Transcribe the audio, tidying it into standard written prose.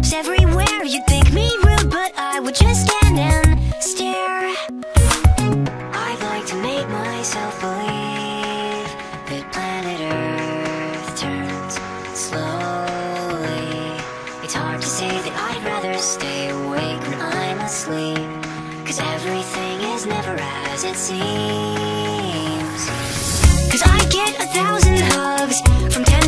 dogs everywhere. You'd think me rude, but I would just stand and stare. I'd like to make myself believe that planet Earth turns slowly. It's hard to say that I'd rather stay awake when I'm asleep, 'cause everything is never as it seems. 'Cause I get 1,000 hugs from